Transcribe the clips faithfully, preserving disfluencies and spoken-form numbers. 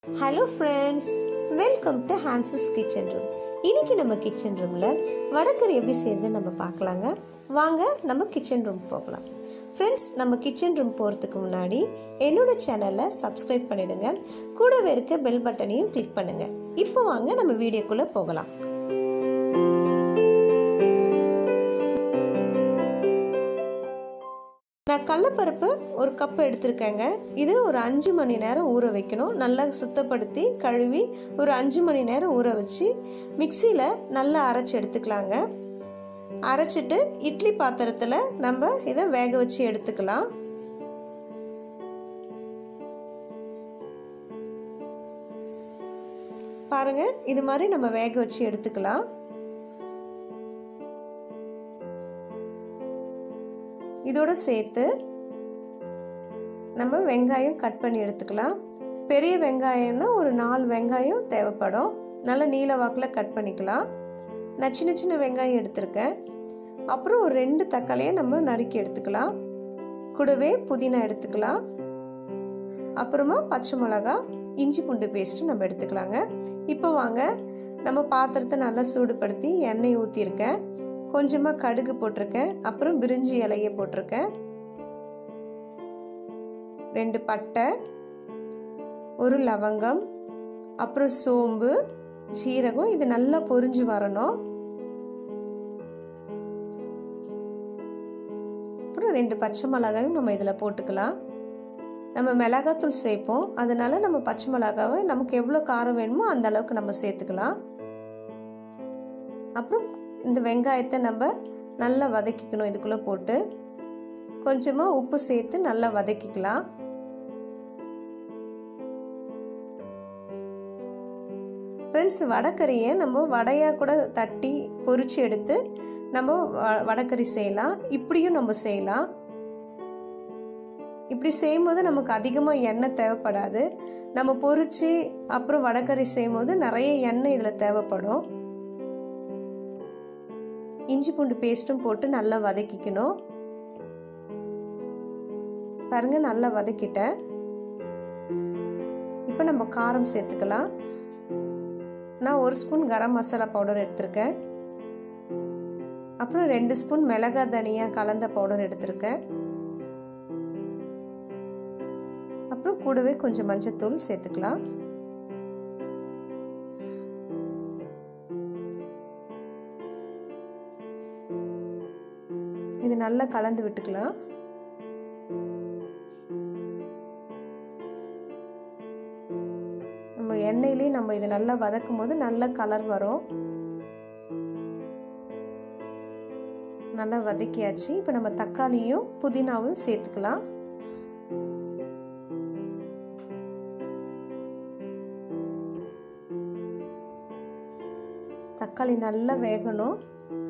Hello friends, welcome to ஹான்ஸஸ் kitchen room. இன்னைக்கு நம்ம கிச்சன் ரூமில் வடக்கறி எப்படி செய்யறதுன்னு நம்ம பார்க்கலாங்க. வாங்க நம்ம கிச்சன் ரூம் போகலாம். ஃப்ரெண்ட்ஸ், நம்ம கிச்சன் ரூம் போகிறதுக்கு முன்னாடி என்னோட சேனலை சப்ஸ்கிரைப் பண்ணிடுங்க. கூடவே இருக்க பெல் பட்டனையும் கிளிக் பண்ணுங்க. இப்போ வாங்க நம்ம வீடியோக்குள்ளே போகலாம். நான் கடலைப்பருப்பு ஒரு கப் எடுத்திருக்கேங்க. இது ஒரு அஞ்சு மணி நேரம் ஊற வைக்கணும். நல்லா சுத்தப்படுத்தி கழுவி ஒரு அஞ்சு மணி நேரம் ஊற வச்சு மிக்சியில் நல்லா அரைச்சி எடுத்துக்கலாங்க. அரைச்சிட்டு இட்லி பாத்திரத்தில் நம்ம இதை வேக வச்சு எடுத்துக்கலாம். பாருங்க, இது மாதிரி நம்ம வேக வச்சு எடுத்துக்கலாம். இதோட சேர்த்து நம்ம வெங்காயம் கட் பண்ணி எடுத்துக்கலாம். பெரிய வெங்காயம்னா ஒரு நாலு வெங்காயம் தேவைப்படும். நல்ல நீல வாக்கில் கட் பண்ணிக்கலாம். நான் சின்ன சின்ன வெங்காயம் எடுத்திருக்கேன். அப்புறம் ஒரு ரெண்டு தக்காளியை நம்ம நறுக்கி எடுத்துக்கலாம். கூடவே புதினா எடுத்துக்கலாம். அப்புறமா பச்சை மிளகா, இஞ்சி பூண்டு பேஸ்ட்டு நம்ம எடுத்துக்கலாங்க. இப்போ வாங்க, நம்ம பாத்திரத்தை நல்லா சூடுபடுத்தி எண்ணெய் ஊற்றிருக்கேன். கொஞ்சமாக கடுகு போட்டிருக்கேன். அப்புறம் பிரிஞ்சி இலையை போட்டிருக்கேன். ரெண்டு பட்டை, ஒரு லவங்கம், அப்புறம் சோம்பு, சீரகம். இது நல்லா பொரிஞ்சு வரணும். அப்புறம் ரெண்டு பச்சை மிளகாயும் நம்ம இதில் போட்டுக்கலாம். நம்ம மிளகாத்தூள் சேர்ப்போம், அதனால நம்ம பச்சை மிளகாவை நமக்கு எவ்வளோ காரம் வேணுமோ அந்த அளவுக்கு நம்ம சேர்த்துக்கலாம். அப்புறம் இந்த வெங்காயத்தை நம்ம நல்லா வதக்கிக்கணும். இதுக்குள்ளே போட்டு கொஞ்சமாக உப்பு சேர்த்து நல்லா வதக்கிக்கலாம். ஃப்ரெண்ட்ஸ், வடக்கறியை நம்ம வடையாக கூட தட்டி பொரிச்சு எடுத்து நம்ம வடக்கறி செய்யலாம். இப்படியும் நம்ம செய்யலாம். இப்படி செய்யும்போது நமக்கு அதிகமாக எண்ணெய் தேவைப்படாது. நம்ம பொரிச்சு அப்புறம் வடக்கறி செய்யும்போது நிறைய எண்ணெய் இதில் தேவைப்படும். இஞ்சி பூண்டு பேஸ்ட்டும் போட்டு நல்லா வதக்கிக்கணும். பாருங்க, நல்லா வதக்கிட்டேன். இப்போ நம்ம காரம் சேர்த்துக்கலாம். நான் ஒரு ஸ்பூன் கரம் மசாலா பவுடர் எடுத்திருக்கேன். அப்புறம் ரெண்டு ஸ்பூன் மிளகா தனியா கலந்த பவுடர் எடுத்திருக்கேன். அப்புறம் கூடவே கொஞ்சம் மஞ்சத்தூள் சேர்த்துக்கலாம். இது நல்லா கலந்து விட்டுக்கலாம். நம்ம எண்ணெயிலே நம்ம இது நல்லா வதக்கும் போது நல்ல கலர் வரும். நல்லா வதக்கியாச்சு. இப்போ நம்ம தக்காளியும் புதினாவும் சேர்த்துக்கலாம். தக்காளி நல்லா வேகணும்.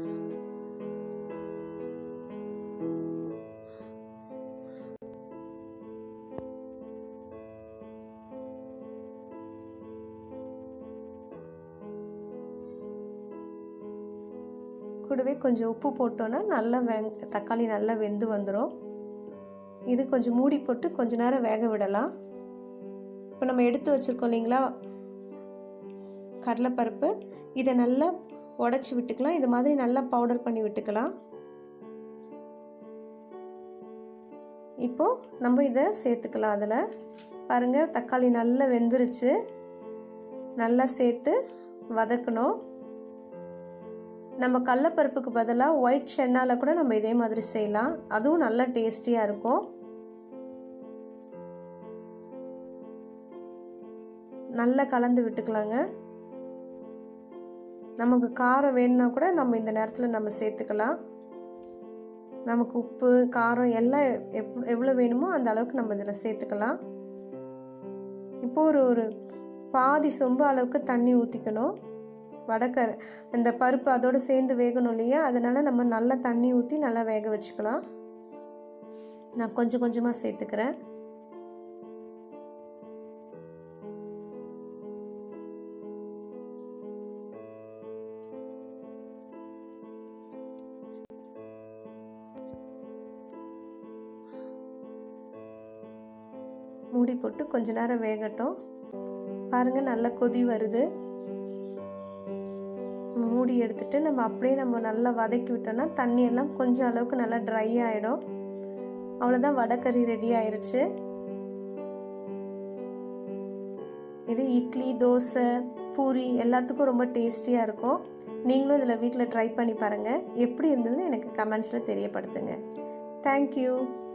கூடவே கொஞ்சம் உப்பு போட்டோன்னா நல்லா வெங் தக்காளி நல்லா வெந்து வந்துடும். இது கொஞ்சம் மூடி போட்டு கொஞ்ச நேரம் வேக விடலாம். இப்போ நம்ம எடுத்து வச்சுருக்கோம் இல்லைங்களா கடலைப்பருப்பு, இதை நல்லா உடச்சி விட்டுக்கலாம். இது மாதிரி நல்லா பவுடர் பண்ணி விட்டுக்கலாம். இப்போ நம்ம இதை சேர்த்துக்கலாம். அதில் பாருங்கள், தக்காளி நல்லா வெந்துருச்சு. நல்லா சேர்த்து வதக்கணும். நம்ம கடலைப்பருப்புக்கு பதிலாக ஒயிட் சென்னால கூட நம்ம இதே மாதிரி செய்யலாம். அதுவும் நல்லா டேஸ்டியாக இருக்கும். நல்லா கலந்து விட்டுக்கலாங்க. நமக்கு காரம் வேணும்னா கூட நம்ம இந்த நேரத்தில் நம்ம சேர்த்துக்கலாம். நமக்கு உப்பு காரம் எல்லாம் எப் எவ்வளோ வேணுமோ அந்த அளவுக்கு நம்ம இதில் சேர்த்துக்கலாம். இப்போ ஒரு ஒரு பாதி சொம்பு அளவுக்கு தண்ணி ஊற்றிக்கணும். வடக்கரை இந்த பருப்பு அதோடு சேர்ந்து வேகணும் இல்லையா, அதனால நம்ம நல்லா தண்ணி ஊற்றி நல்லா வேக வச்சுக்கலாம். நான் கொஞ்சம் கொஞ்சமாக சேர்த்துக்கிறேன். மூடி போட்டு கொஞ்ச நேரம் வேகட்டும். பாருங்கள் நல்லா கொதி வருது. மூடி எடுத்துட்டு நம்ம அப்படியே நம்ம நல்லா வதக்கி விட்டோம்னா தண்ணியெல்லாம் கொஞ்சம் அளவுக்கு நல்லா ட்ரை ஆகிடும். அவ்வளோதான், வடைக்கறி ரெடி ஆயிடுச்சு. இது இட்லி, தோசை, பூரி எல்லாத்துக்கும் ரொம்ப டேஸ்டியாக இருக்கும். நீங்களும் இதில் வீட்டில் ட்ரை பண்ணி பாருங்கள். எப்படி இருந்ததுன்னு எனக்கு கமெண்ட்ஸில் தெரியப்படுத்துங்க. தேங்க்யூ.